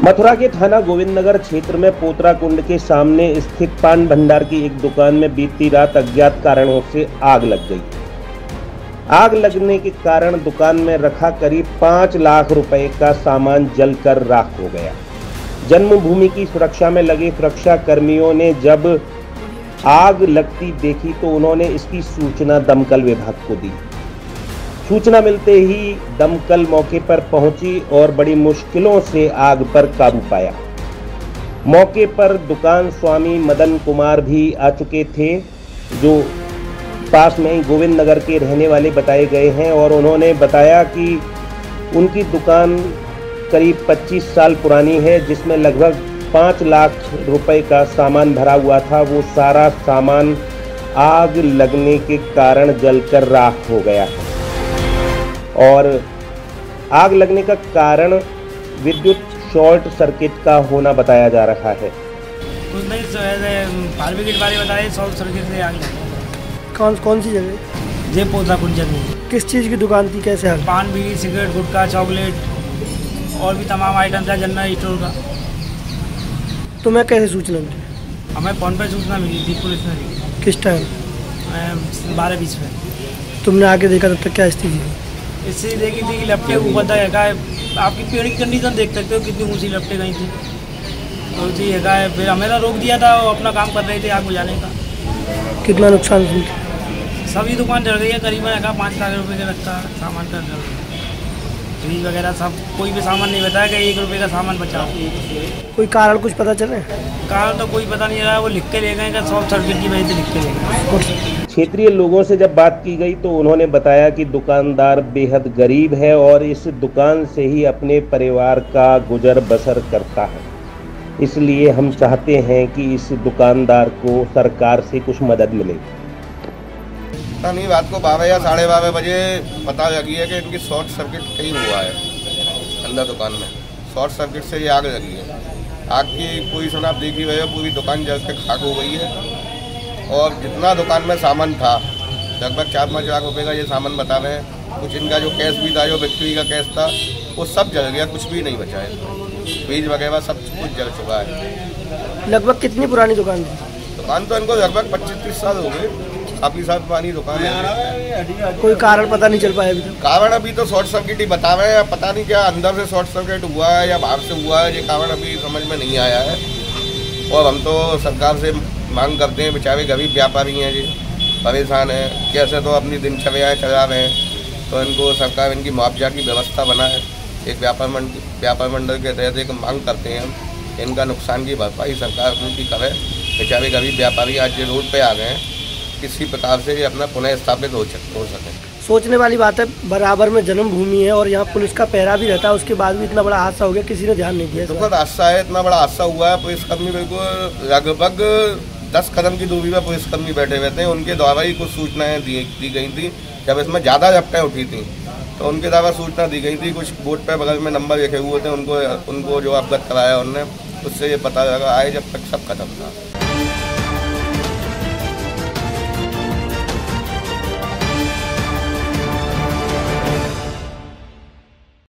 मथुरा के थाना गोविंदनगर क्षेत्र में पोतरा कुंड के सामने स्थित पान भंडार की एक दुकान में बीती रात अज्ञात कारणों से आग लग गई। आग लगने के कारण दुकान में रखा करीब 5 लाख रुपए का सामान जलकर राख हो गया। जन्मभूमि की सुरक्षा में लगे सुरक्षा कर्मियों ने जब आग लगती देखी तो उन्होंने इसकी सूचना दमकल विभाग को दी। सूचना मिलते ही दमकल मौके पर पहुंची और बड़ी मुश्किलों से आग पर काबू पाया। मौके पर दुकान स्वामी मदन कुमार भी आ चुके थे, जो पास में ही गोविंदनगर के रहने वाले बताए गए हैं, और उन्होंने बताया कि उनकी दुकान करीब 25 साल पुरानी है, जिसमें लगभग 5 लाख रुपए का सामान भरा हुआ था। वो सारा सामान आग लगने के कारण जलकर राख हो गया है और आग लगने का कारण विद्युत शॉर्ट सर्किट का होना बताया जा रहा है। कुछ नहीं, फायर ब्रिगेड वाले बताए शॉर्ट सर्किट से आग लगी। कौन सी जगह? जे पोतरा कुंड जगह। किस चीज़ की दुकान थी, कैसे हाल? पान, बीड़ी, सिगरेट, गुटखा, चॉकलेट और भी तमाम आइटम था जनरल स्टोर का। तुम्हें कैसे सूचना मिली? हमें फ़ोन पर सूचना मिली थी, पुलिस ने दी। किस टाइम? 12:20 में। तुमने आके देखा तब तक क्या स्थिति थी? इससे देखी थी कि लपटे ऊपर तक है। आपकी पेड़ की कंडीशन देख सकते हो कितनी ऊँची लपटे गई थी। तो जी है, फिर हमें ना रोक दिया था, वो अपना काम कर रहे थे आग बुझाने का। कितना नुकसान हुआ? सभी दुकान जल गई है, करीबन 5 लाख रुपए का लगता सामान का जल, फ्रिज वगैरह सब। कोई भी सामान नहीं बताया कि 1 रुपये का सामान बचा। कोई कारण कुछ पता चले? कारण तो कोई पता नहीं रहा, वो लिख के ले गए कि शॉर्ट सर्किट की वजह से लिख के ले गए। क्षेत्रीय लोगों से जब बात की गई तो उन्होंने बताया कि दुकानदार बेहद गरीब है और इस दुकान से ही अपने परिवार का गुजर बसर करता है। इसलिए हम चाहते हैं कि इस दुकानदार को सरकार से कुछ मदद मिले। नहीं, रात को 12 या 12:30 बजे पता लगी है कि इनकी शॉर्ट सर्किट कहीं हुआ है। अंदर दुकान में शॉर्ट सर्किट से ये आग लगी है। आग की पोजीशन आप देख ही रहे हो, पूरी दुकान जल के खाक हो गई है। और जितना दुकान में सामान था, लगभग 4-5 लाख रुपए का ये सामान बता रहे हैं। कुछ इनका जो कैश भी था, जो बिक्री का कैश था, वो सब जल गया, कुछ भी नहीं बचा है। फ्रिज वगैरह सब कुछ जल चुका है। लगभग कितनी पुरानी दुकान थी? दुकान तो इनको लगभग 25-30 साल हो गए, काफ़ी साल पुरानी दुकान है। कोई कारण पता नहीं चल पाया अभी तक? कारण अभी तो शॉर्ट सर्किट ही बता रहे हैं, पता नहीं क्या अंदर से शॉर्ट सर्किट हुआ है या बाहर से हुआ है, ये कारण अभी समझ में नहीं आया है। और हम तो सरकार से मांग करते हैं, बेचारे गरीब व्यापारी हैं जी, परेशान हैं, कैसे तो अपनी दिनचर्याएँ चला रहे हैं। तो इनको सरकार इनकी मुआवजा की व्यवस्था बनाए। एक व्यापार मंडल के तहत एक मांग करते हैं हम, इनका नुकसान की भरपाई सरकार उनकी करे। बेचारे गरीब व्यापारी आज ये रोड पे आ गए हैं, किसी प्रकार से ये अपना पुनः स्थापित हो सके। सोचने वाली बात है, बराबर में जन्मभूमि है और यहाँ पुलिस का पहरा भी रहता है, उसके बाद भी इतना बड़ा हादसा हो गया, किसी ने ध्यान नहीं दिया। दुखद हादसा है, इतना बड़ा हादसा हुआ है। पुलिसकर्मी बिल्कुल लगभग 10 कदम की दूरी पर पुलिसकर्मी बैठे हुए थे, उनके द्वारा ही कुछ सूचनाएं दी गई थी। जब इसमें ज़्यादा झपटें उठी थी तो उनके द्वारा सूचना दी गई थी। कुछ बोर्ड पे बगल में नंबर लिखे हुए थे, उनको जो अवगत कराया उनने, उससे ये पता लगा आए जब तक सब खत्म था।